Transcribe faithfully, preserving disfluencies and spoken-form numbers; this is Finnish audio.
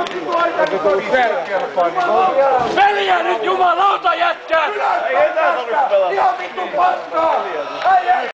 Peliä nyt jumalauta jätkää! Ei enää tarvitse pelata. Ihan vittu paskaa!